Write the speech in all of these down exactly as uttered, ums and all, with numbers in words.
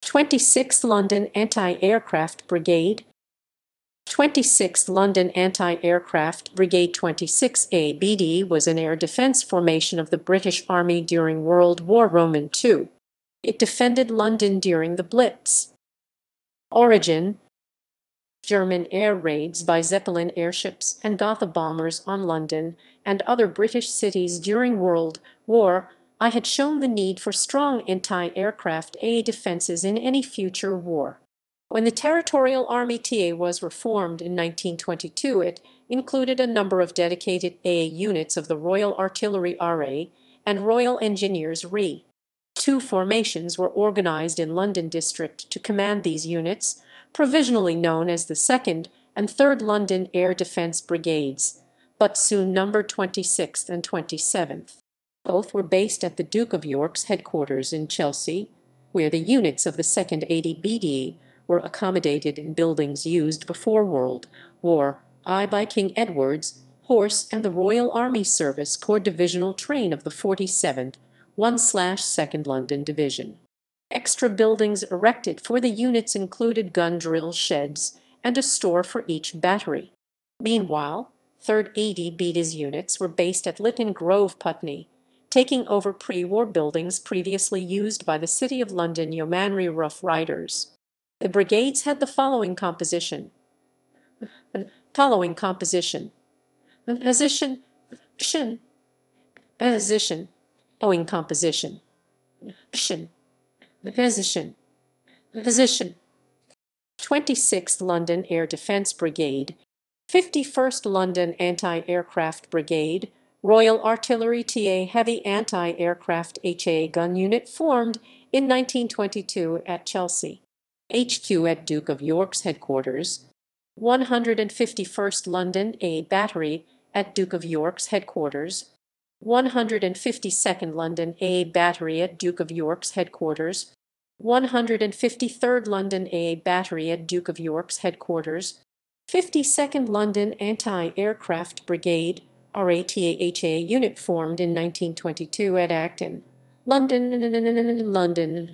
twenty-sixth London Anti-Aircraft Brigade, twenty-sixth London Anti-Aircraft Brigade. Twenty-six A B D was an air defence formation of the British Army during World War Two. It defended London during the Blitz. Origin: German air raids by Zeppelin airships and Gotha bombers on London and other British cities during World War One had shown the need for strong anti-aircraft air defences in any future war. When the Territorial Army T A was reformed in nineteen twenty-two, it included a number of dedicated A A units of the Royal Artillery R A and Royal Engineers R E. Two formations were organized in London District to command these units, provisionally known as the second and third London Air Defence Brigades, but soon numbered twenty-sixth and twenty-seventh. Both were based at the Duke of York's headquarters in Chelsea, where the units of the second A A B D were accommodated in buildings used before World War One by King Edward's Horse and the Royal Army Service Corps Divisional Train of the forty-seventh one second London Division. Extra buildings erected for the units included gun drill sheds and a store for each battery. Meanwhile, third A A B D's units were based at Lytton Grove, Putney, taking over pre-war buildings previously used by the City of London Yeomanry Rough Riders. The brigades had the following composition. Following composition. Position. Position. Position. Following composition. Position. Position. Position. twenty-sixth London Air Defence Brigade, fifty-first London Anti-Aircraft Brigade, Royal Artillery T A Heavy Anti-Aircraft H A Gun Unit formed in nineteen twenty-two at Chelsea. H Q at Duke of York's headquarters. one hundred fifty-first London A Battery at Duke of York's headquarters. one hundred fifty-second London A Battery at Duke of York's headquarters. one hundred fifty-third London A Battery at Duke of York's headquarters. fifty-second London Anti-Aircraft Brigade, R A T A H A unit formed in nineteen twenty-two at Acton, London, London.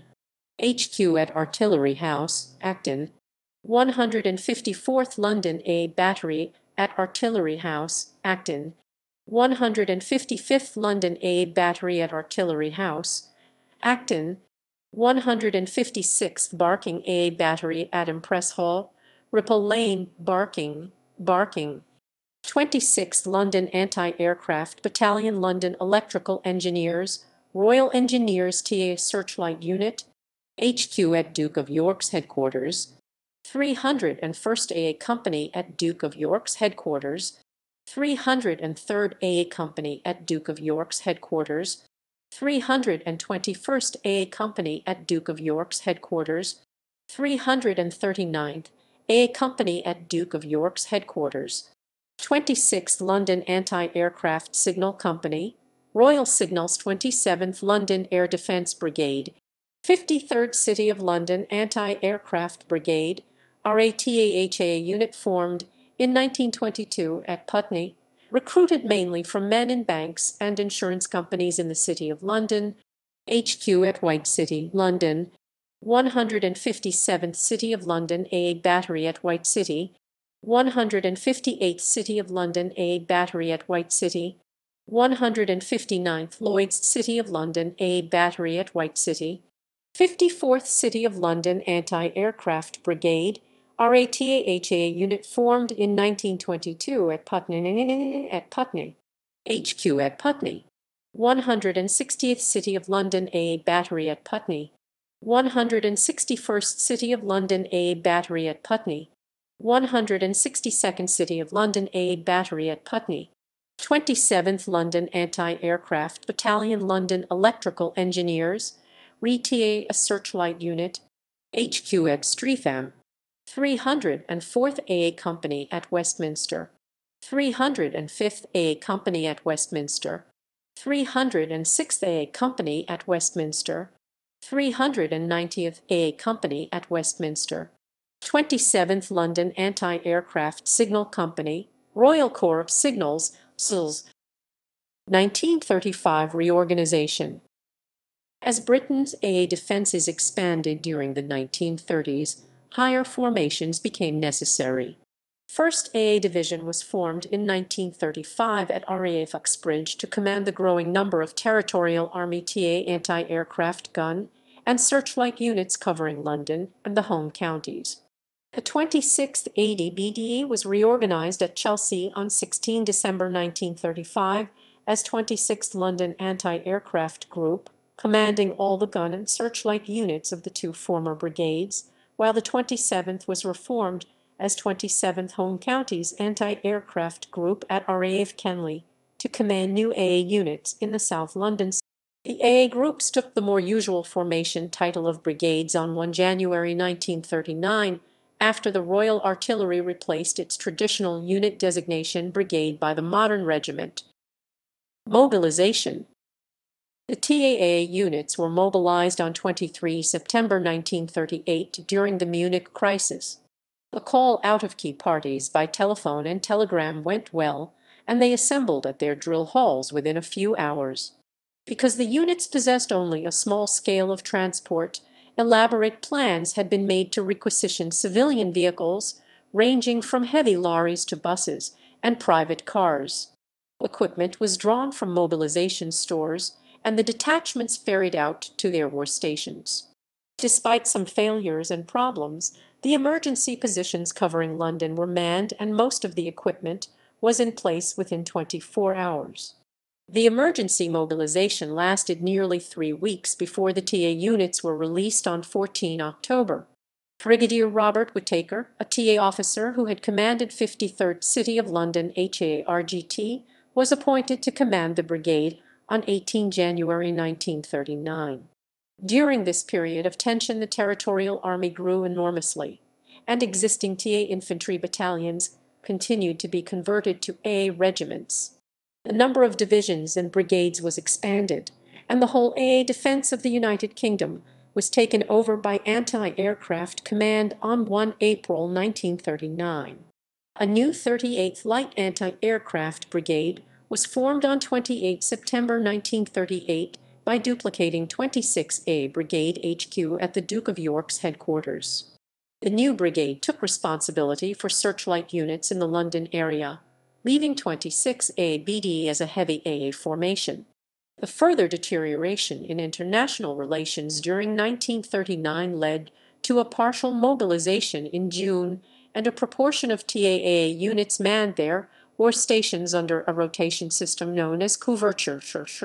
H Q at Artillery House, Acton. one hundred fifty-fourth London A Battery at Artillery House, Acton. one hundred fifty-fifth London A Battery at Artillery House, Acton. one hundred fifty-sixth Barking A Battery at Impress Hall, Ripple Lane, Barking, Barking. twenty-sixth London Anti-Aircraft Battalion, London Electrical Engineers, Royal Engineers T A Searchlight Unit, H Q at Duke of York's headquarters. three hundred first A A Company at Duke of York's headquarters. three hundred third A A Company at Duke of York's headquarters. three hundred twenty-first A A Company at Duke of York's headquarters. three hundred thirty-ninth A A Company at Duke of York's headquarters. twenty-sixth London Anti-Aircraft Signal Company, Royal Signals. twenty-seventh London Air Defence Brigade, fifty-third City of London Anti-Aircraft Brigade, R A T A H A unit formed in nineteen twenty-two at Putney, recruited mainly from men in banks and insurance companies in the City of London. H Q at White City, London. one hundred fifty-seventh City of London A A Battery at White City. one hundred fifty-eighth City of London A A Battery at White City. one hundred fifty-ninth Lloyd's City of London A A Battery at White City. fifty-fourth City of London Anti-Aircraft Brigade, R A T A H A unit formed in nineteen twenty-two at Putney, at Putney. H Q at Putney. one hundred sixtieth City of London A A Battery at Putney. one hundred sixty-first City of London A A Battery at Putney. one hundred sixty-second City of London A A Battery at Putney. twenty-seventh London Anti-Aircraft Battalion, London Electrical Engineers, R E T A a Searchlight Unit, H Q at Streatham. three hundred fourth A A Company at Westminster. three hundred fifth A A Company at Westminster. three hundred sixth A A Company at Westminster. three hundred ninetieth A A Company at Westminster. twenty-seventh London Anti-Aircraft Signal Company, Royal Corps of Signals, S I Ls. nineteen thirty-five reorganization. As Britain's A A defences expanded during the nineteen thirties, higher formations became necessary. First A A Division was formed in nineteen thirty-five at R A F Uxbridge to command the growing number of Territorial Army T A anti-aircraft gun and searchlight units covering London and the home counties. The twenty-sixth A A B D E was reorganized at Chelsea on the sixteenth of December nineteen thirty-five as twenty-sixth London Anti-Aircraft Group, commanding all the gun and searchlight units of the two former brigades, while the twenty-seventh was reformed as twenty-seventh Home Counties Anti-Aircraft Group at R A F Kenley to command new A A units in the South London. The A A groups took the more usual formation title of brigades on the first of January nineteen thirty-nine, after the Royal Artillery replaced its traditional unit designation brigade by the modern regiment. Mobilization. The T A A units were mobilized on the twenty-third of September nineteen thirty-eight during the Munich crisis. The call out of key parties by telephone and telegram went well, and they assembled at their drill halls within a few hours. Because the units possessed only a small scale of transport, elaborate plans had been made to requisition civilian vehicles, ranging from heavy lorries to buses and private cars. Equipment was drawn from mobilization stores, and the detachments ferried out to their war stations. Despite some failures and problems, the emergency positions covering London were manned and most of the equipment was in place within twenty-four hours. The emergency mobilization lasted nearly three weeks before the T A units were released on the fourteenth of October. Brigadier Robert Whittaker, a T A officer who had commanded fifty-third City of London H A R G T, was appointed to command the brigade on the eighteenth of January nineteen thirty-nine. During this period of tension, the Territorial Army grew enormously, and existing T A infantry battalions continued to be converted to A A regiments. The number of divisions and brigades was expanded, and the whole A A defence of the United Kingdom was taken over by Anti-Aircraft Command on the first of April nineteen thirty-nine. A new thirty-eighth Light Anti-Aircraft Brigade was formed on the twenty-eighth of September nineteen thirty-eight by duplicating twenty-sixth A Brigade H Q at the Duke of York's headquarters. The new brigade took responsibility for searchlight units in the London area, leaving twenty-sixth A B D as a heavy A A formation. The further deterioration in international relations during nineteen thirty-nine led to a partial mobilization in June, and a proportion of T A A units manned there war stations under a rotation system known as couverture.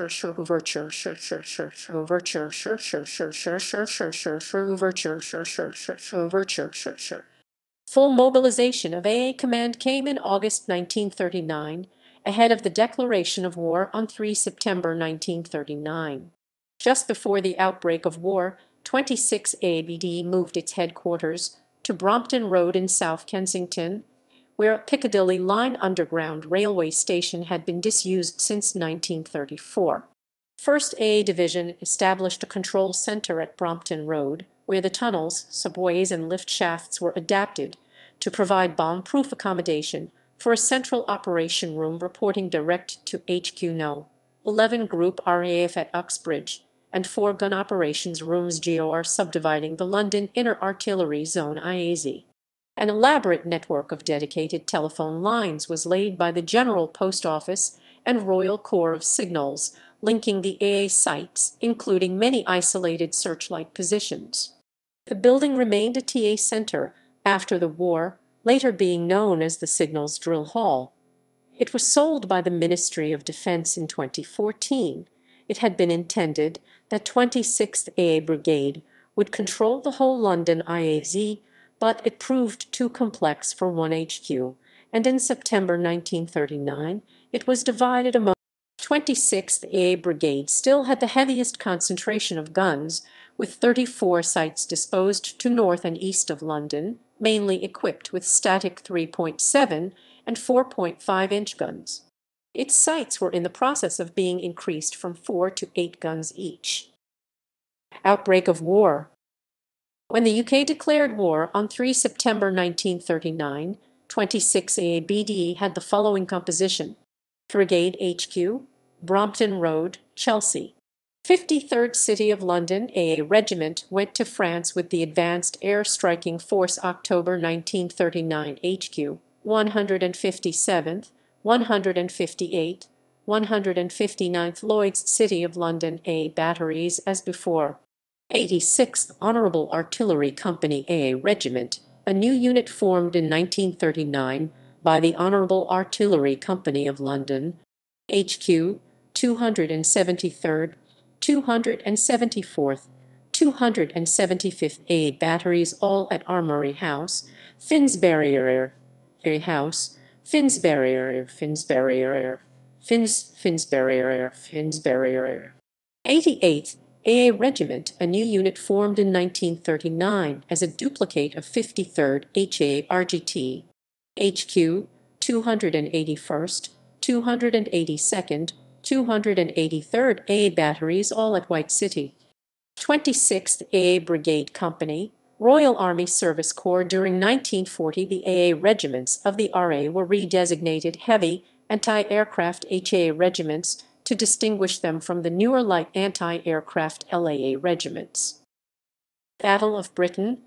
Full mobilization of A A Command came in August nineteen thirty-nine, ahead of the declaration of war on the third of September nineteen thirty-nine. Just before the outbreak of war, twenty-sixth A B D moved its headquarters to Brompton Road in South Kensington, where a Piccadilly Line underground railway station had been disused since nineteen thirty-four. first A A Division established a control centre at Brompton Road, where the tunnels, subways and lift shafts were adapted to provide bomb-proof accommodation for a central operation room reporting direct to H Q No. eleven Group R A F at Uxbridge, and four gun operations rooms G O R subdividing the London Inner Artillery Zone I A Z. An elaborate network of dedicated telephone lines was laid by the General Post Office and Royal Corps of Signals, linking the A A sites, including many isolated searchlight positions. The building remained a T A centre after the war, later being known as the Signals Drill Hall. It was sold by the Ministry of Defence in twenty fourteen. It had been intended that twenty-sixth A A Brigade would control the whole London I A Z, but it proved too complex for one H Q, and in September nineteen thirty-nine it was divided among. twenty-sixth A A Brigade still had the heaviest concentration of guns, with thirty-four sites disposed to north and east of London, mainly equipped with static three point seven and four point five inch guns. Its sites were in the process of being increased from four to eight guns each. Outbreak of war. When the U K declared war on the third of September nineteen thirty-nine, twenty-sixth A A B D had the following composition: Brigade H Q, Brompton Road, Chelsea. fifty-third City of London A A Regiment went to France with the Advanced Air Striking Force October nineteen thirty-nine H Q one hundred fifty-seventh, one hundred fifty-eighth, one hundred fifty-ninth Lloyd's City of London A batteries as before. eighty-sixth Honourable Artillery Company A A Regiment, a new unit formed in nineteen thirty-nine by the Honourable Artillery Company of London, H Q two hundred seventy-third, two hundred seventy-fourth, two hundred seventy-fifth A batteries all at Armoury House, Finsbury House, Finsbury, Finsbury, Fins, Finsbury, Finsbury. eighty-eighth A A Regiment, a new unit formed in nineteen thirty-nine as a duplicate of fifty-third H A R G T, H Q two hundred eighty-first, two hundred eighty-second, two hundred eighty-third A A batteries all at White City. twenty-sixth A A Brigade Company, Royal Army Service Corps. During nineteen forty, the A A regiments of the R A were redesignated Heavy Anti-Aircraft H A regiments to distinguish them from the newer light anti-aircraft L A A regiments. Battle of Britain.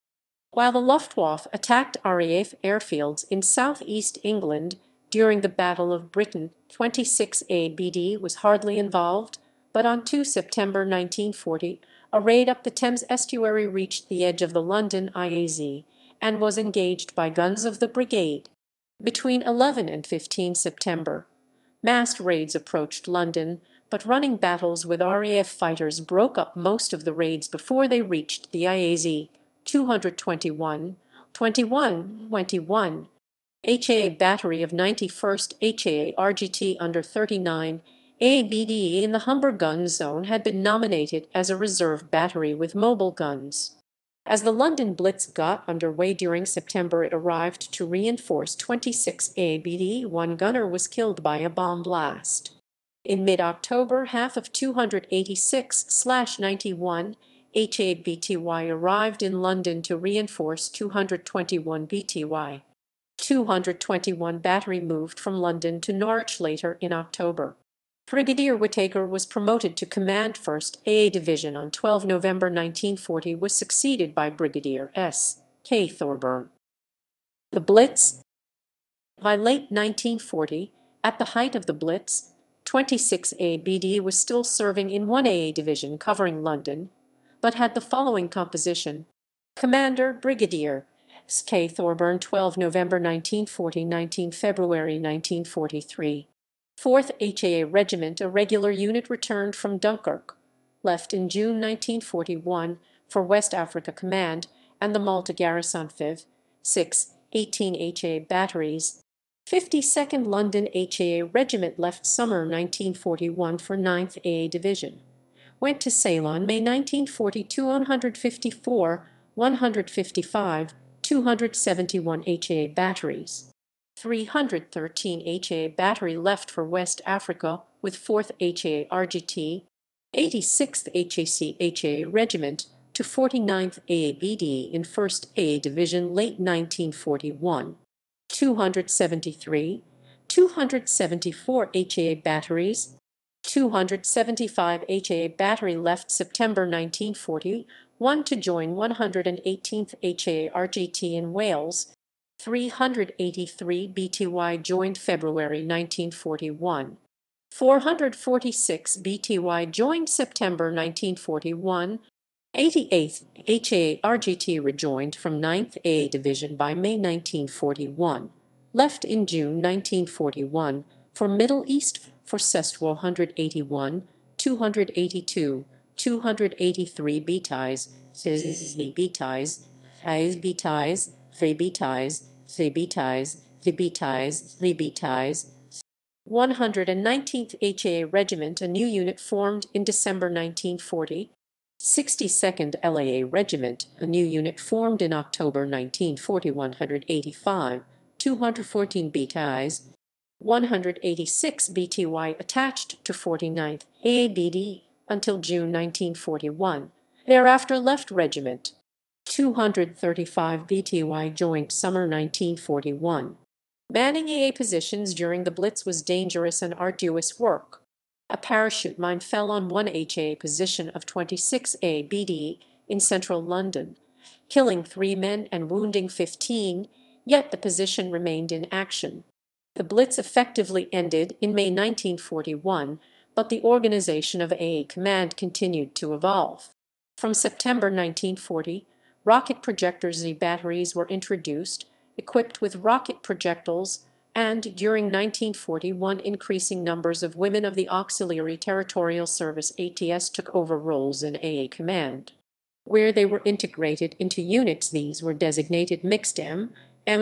While the Luftwaffe attacked R A F airfields in southeast England during the Battle of Britain, twenty-six A B D was hardly involved, but on the second of September nineteen forty, a raid up the Thames estuary reached the edge of the London I A Z and was engaged by guns of the Brigade. Between eleven and fifteen September, massed raids approached London, but running battles with R A F fighters broke up most of the raids before they reached the I A Z. two twenty-one, twenty-one, twenty-one. H A A Battery of ninety-first H A A R G T under thirty-nine A B D in the Humber Gun Zone had been nominated as a reserve battery with mobile guns. As the London Blitz got underway during September, it arrived to reinforce twenty-six A B D. One gunner was killed by a bomb blast. In mid-October, half of two eighty-six ninety-one H A B T Y arrived in London to reinforce two twenty-one B T Y. two twenty-one Battery moved from London to Norwich later in October. Brigadier Whittaker was promoted to command first A A Division on the twelfth of November nineteen forty, was succeeded by Brigadier S K Thorburn. The Blitz. By late nineteen forty, at the height of the Blitz, twenty-six A B D was still serving in one A A Division covering London, but had the following composition: Commander Brigadier S K Thorburn, the twelfth of November nineteen forty, the nineteenth of February nineteen forty-three. fourth H A A Regiment, a regular unit returned from Dunkirk, left in June nineteen forty-one for West Africa Command and the Malta Garrison. Five, six, eighteen H A A Batteries. fifty-second London H A A Regiment left summer nineteen forty-one for ninth A A Division. Went to Ceylon May nineteen forty-two. one fifty-four, one fifty-five, two seventy-one H A A Batteries. three hundred thirteen H A A Battery left for West Africa with fourth H A A R G T, eighty-sixth H A C H A A Regiment to forty-ninth A A B D in first A A Division late nineteen forty-one. two seventy-three, two seventy-four H A A Batteries. two seventy-five H A A Battery left September nineteen forty-one to join one hundred eighteenth H A A R G T in Wales. three hundred eighty-three B T Y joined February nineteen forty-one. four hundred forty-six B T Y joined September nineteen forty-one. eighty-eighth H A A R G T rejoined from ninth A A Division by May nineteen forty-one. Left in June nineteen forty-one for Middle East for Cest one hundred eighty-one, two eighty-two, two eighty-three B T Is, B T Is, B T Is, three B T Is, three B T Is, three B T Is, three B T Is. one hundred nineteenth H A A Regiment, a new unit formed in December nineteen forty. sixty-second L A A Regiment, a new unit formed in October nineteen forty. one hundred eighty-five, two fourteen B T Is. one hundred eighty-six B T Y attached to forty-ninth A A B D until June nineteen forty-one. Thereafter left regiment. two hundred thirty-five B T Y joined summer nineteen forty-one. Manning A A positions during the Blitz was dangerous and arduous work. A parachute mine fell on one H A position of twenty-six A B D in central London, killing three men and wounding fifteen, yet the position remained in action. The Blitz effectively ended in May nineteen forty-one, but the organization of A A Command continued to evolve. From September nineteen forty, rocket projector Z batteries were introduced, equipped with rocket projectiles, and during nineteen forty-one increasing numbers of women of the Auxiliary Territorial Service A T S took over roles in A A Command. Where they were integrated into units, these were designated Mixed M, M,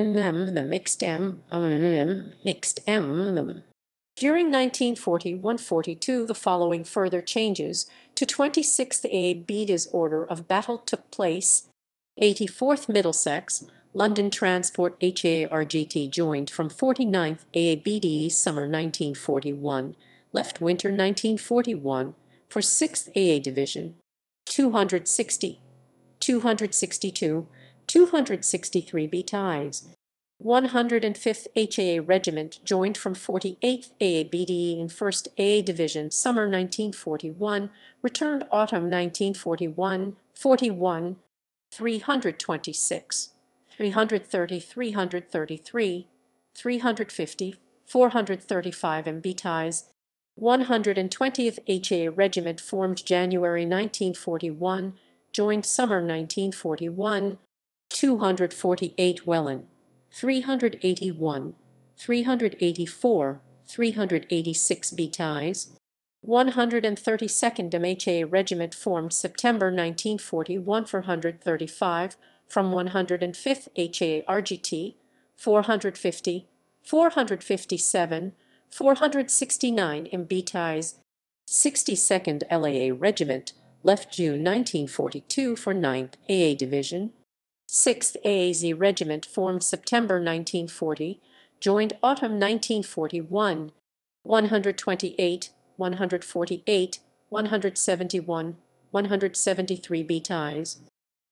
M, Mixed M, M, Mixed M. During nineteen forty-one forty-two, the following further changes to twenty-sixth A A Bde's order of battle took place. eighty-fourth Middlesex, London Transport H A R G T joined from forty-ninth A A Bde summer nineteen forty-one, left winter nineteen forty-one for sixth A A Division. two hundred sixty, two hundred sixty-two, two hundred sixty-three B ties. one hundred fifth H A A Regiment joined from forty-eighth A A Bde in first A A Division summer nineteen forty-one, returned autumn nineteen forty-one, forty-one, three hundred twenty-six, three hundred thirty, three hundred thirty-three, three hundred fifty, four hundred thirty-five M B ties. one hundred twentieth H A A Regiment formed January nineteen forty-one, joined summer nineteen forty-one, two hundred forty-eight Welland, three hundred eighty-one, three hundred eighty-four, three hundred eighty-six B ties. one hundred thirty-second M H A A Regiment formed September nineteen forty-one for one hundred thirty-five from one hundred fifth H A A R G T, four hundred fifty, four hundred fifty-seven, four hundred sixty-nine M B ties. sixty-second L A A Regiment left June nineteen forty-two for ninth A A Division. sixth A A Z Regiment formed September nineteen forty, joined autumn nineteen forty-one. one hundred twenty-eight, one hundred forty-eight, one hundred seventy-one, one hundred seventy-three B ties.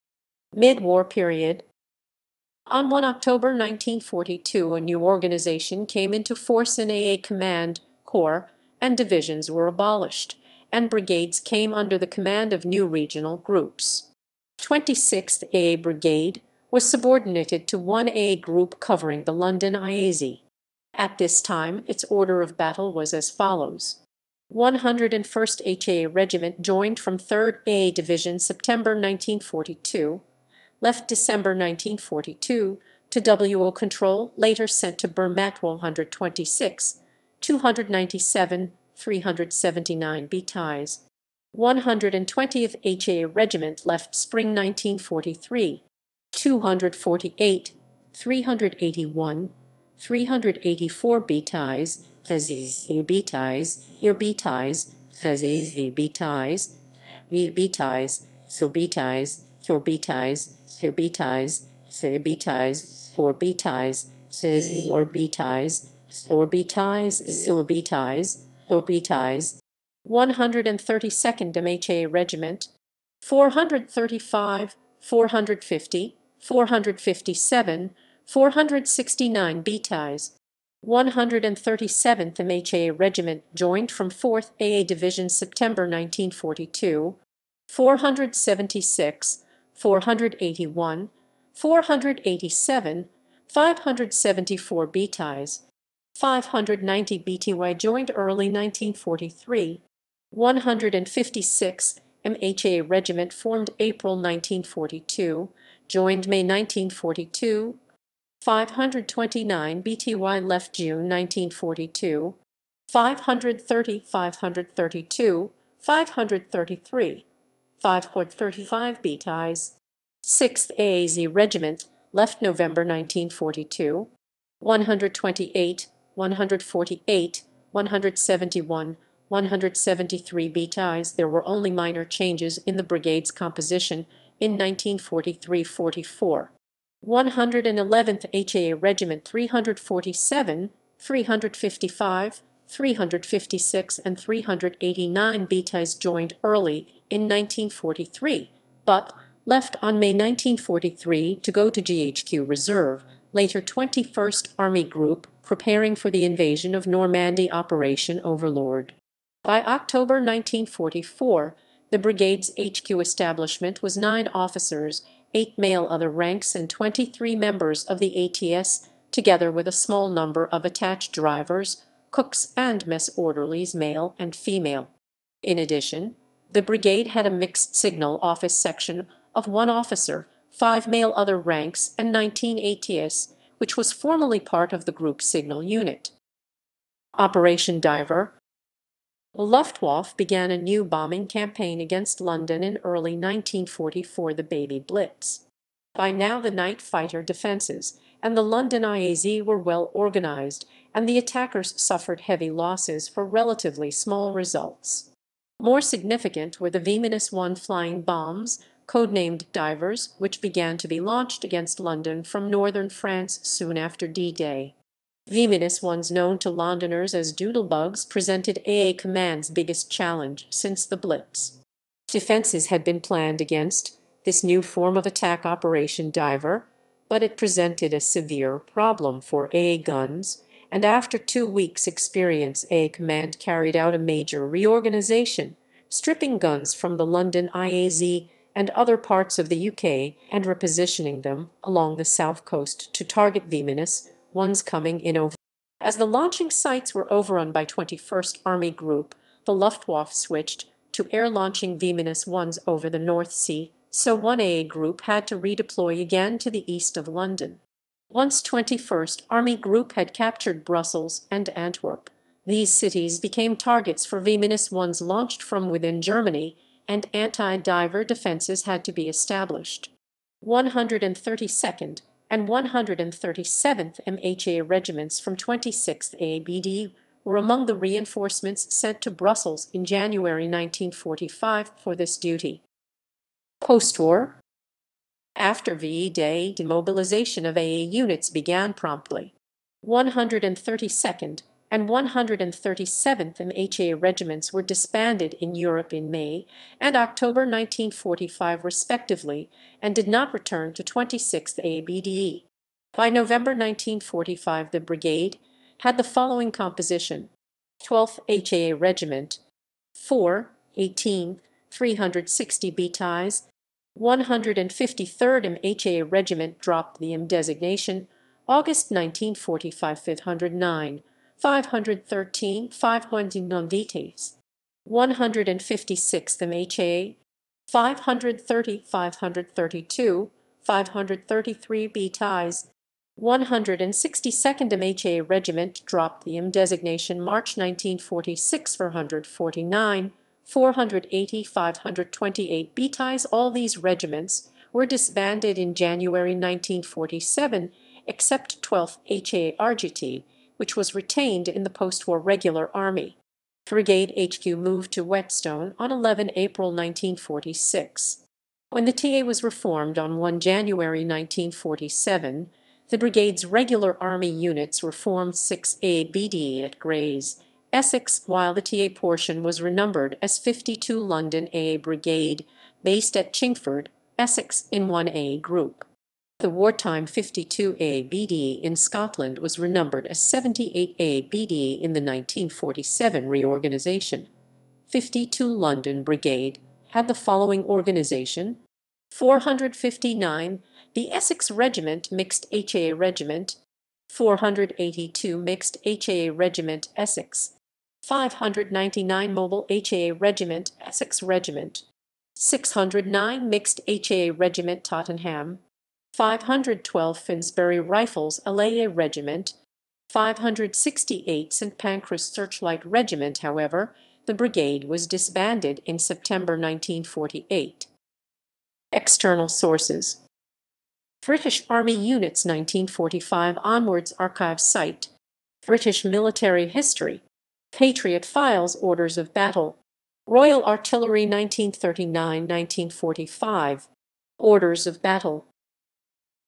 Mid-war period. On the first of October nineteen forty-two, a new organization came into force in A A Command, Corps, and divisions were abolished, and brigades came under the command of new regional groups. twenty-sixth A A Brigade was subordinated to one A A Group covering the London I A Z. At this time, its order of battle was as follows. one hundred first H A A Regiment joined from third A A Division September nineteen forty-two, left December nineteen forty-two to W O Control, later sent to Burmat one hundred twenty-six, two hundred ninety-seven, three hundred seventy-nine B ties. one hundred twentieth H A A Regiment left spring nineteen forty-three, two hundred forty-eight, three hundred eighty-one, three hundred eighty-four B ties, B ties, your B ties, B ties, B ties, so B ties, four B ties, four B ties, four B ties, four B ties, four B ties, four B ties, four B ties, four B ties. one hundred thirty-second M H A Regiment, four hundred thirty-five, four hundred fifty, four hundred fifty-seven, four hundred sixty-nine B ties. one hundred thirty-seventh M H A Regiment joined from fourth A A Division September nineteen forty-two, four hundred seventy-six, four hundred eighty-one, four hundred eighty-seven, five hundred seventy-four B ties. five hundred ninety B T Y joined early nineteen forty-three. one hundred fifty-six M H A Regiment formed April nineteen forty-two, joined May nineteen forty-two. five hundred twenty-nine B T Y left June nineteen forty-two. five hundred thirty, five hundred thirty-two, five hundred thirty-three, five hundred thirty-five B ties. sixth A A Z Regiment left November nineteen forty-two. one hundred twenty-eight, one hundred forty-eight, one hundred seventy-one, one hundred seventy-three B ties. There were only minor changes in the brigade's composition in nineteen forty-three forty-four. one hundred eleventh H A A Regiment three hundred forty-seven, three hundred fifty-five, three hundred fifty-six, and three hundred eighty-nine B ties joined early in nineteen forty-three, but left on May nineteen forty-three to go to G H Q Reserve, later twenty-first Army Group, preparing for the invasion of Normandy Operation Overlord. By October nineteen forty-four, the brigade's H Q establishment was nine officers, eight male other ranks, and twenty-three members of the A T S, together with a small number of attached drivers, cooks, and mess orderlies, male and female. In addition, the brigade had a mixed signal office section of one officer, five male other ranks, and nineteen A T S, which was formerly part of the group signal unit. Operation Diver. The Luftwaffe began a new bombing campaign against London in early nineteen forty-four, the Baby Blitz. By now the night fighter defenses and the London I A Z were well organized, and the attackers suffered heavy losses for relatively small results. More significant were the V one flying bombs, codenamed Divers, which began to be launched against London from northern France soon after D-Day. V ones, known to Londoners as doodlebugs, presented A A Command's biggest challenge since the Blitz. Defenses had been planned against this new form of attack, Operation Diver, but it presented a severe problem for A A guns, and after two weeks' experience, A A Command carried out a major reorganization, stripping guns from the London I A Z and other parts of the U K and repositioning them along the south coast to target V ones coming in over. As the launching sites were overrun by twenty-first Army Group, the Luftwaffe switched to air-launching V ones over the North Sea, so one A A Group had to redeploy again to the east of London. Once twenty-first Army Group had captured Brussels and Antwerp, these cities became targets for V ones launched from within Germany, and anti-diver defenses had to be established. one hundred thirty-second and one hundred thirty-seventh M H A regiments from twenty-sixth A A B D were among the reinforcements sent to Brussels in January nineteen forty-five for this duty. Post-war. After V-Day, demobilization of A A units began promptly. one hundred thirty-second and one hundred thirty-seventh M H A regiments were disbanded in Europe in May and October nineteen forty-five respectively, and did not return to twenty-sixth A A B D. By November nineteen forty-five, the brigade had the following composition: twelfth H A A Regiment, four, eighteen, three hundred sixty B T Is, one hundred fifty-third M H A A Regiment dropped the M designation, August nineteen forty-five, five hundred nine, five hundred thirteen, five hundred nine D Ts, one hundred fifty-sixth M H A, five hundred thirty, five hundred thirty-two, five hundred thirty-three B T Is, one hundred sixty-second M H A Regiment dropped the M designation March nineteen forty-six, four hundred forty-nine, four hundred eighty, five hundred twenty-eight B T Is. All these regiments were disbanded in January nineteen forty-seven, except twelfth H A R G T, which was retained in the post-war regular army. Brigade H Q moved to Whetstone on eleventh April nineteen forty-six. When the T A was reformed on first January nineteen forty-seven, the brigade's regular army units were formed sixth A A B D at Grays, Essex, while the T A portion was renumbered as fifty-two London A A Brigade, based at Chingford, Essex, in one A A Group. The wartime fifty-two A A B D in Scotland was renumbered as seventy-eight A A B D in the nineteen forty-seven reorganisation. fifty-two London Brigade had the following organisation: four hundred fifty-nine, the Essex Regiment Mixed H A A Regiment, four hundred eighty-two Mixed H A A Regiment Essex, five hundred ninety-nine Mobile H A A Regiment Essex Regiment, six hundred nine Mixed H A A Regiment Tottenham, five hundred twelve Finsbury Rifles L A A Regiment, five hundred sixty-eight Saint Pancras Searchlight Regiment. However, the brigade was disbanded in September nineteen forty-eight. External sources: British Army Units nineteen forty-five onwards Archive Site, British Military History, Patriot Files Orders of Battle, Royal Artillery nineteen thirty-nine to nineteen forty-five, Orders of Battle.